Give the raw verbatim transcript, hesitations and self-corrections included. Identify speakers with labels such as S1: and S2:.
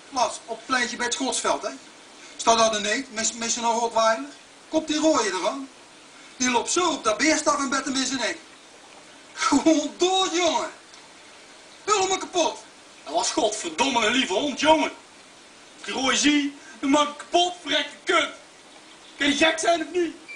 S1: Wat? Op het pleintje bij het Schotsveld, hè? Staat daar de neet, met, met zijn Rottweiler? Komt die rooie ervan? Die loopt zo op dat beest af en met hem in zijn nek. Gewoon dood, jongen. Helemaal kapot.
S2: Dat was godverdomme een lieve hond, jongen. Als ik die rooie zie, dan maak ik kapot, verrekte kut. Kan je gek zijn of niet?